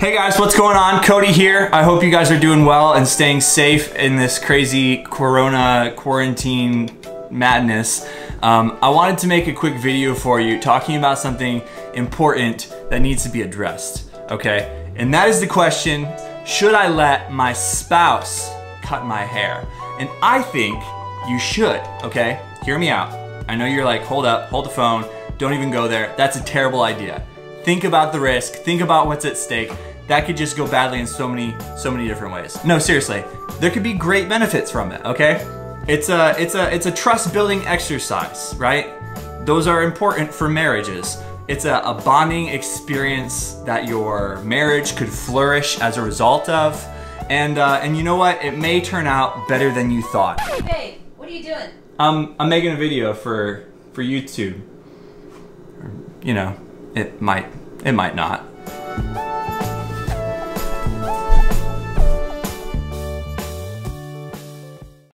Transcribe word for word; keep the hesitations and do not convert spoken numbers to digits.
Hey guys, what's going on? Cody here. I hope you guys are doing well and staying safe in this crazy corona quarantine madness. Um, I wanted to make a quick video for you talking about something important that needs to be addressed, okay? And that is the question, should I let my spouse cut my hair? And I think you should, okay? Hear me out. I know you're like, hold up, hold the phone, don't even go there. That's a terrible idea. Think about the risk, think about what's at stake. That could just go badly in so many, so many different ways. No, seriously, there could be great benefits from it, okay? It's a, it's a, it's a trust building exercise, right? Those are important for marriages. It's a, a bonding experience that your marriage could flourish as a result of. And, uh, and you know what? It may turn out better than you thought. Hey, what are you doing? Um, I'm making a video for, for YouTube. You know, it might, it might not.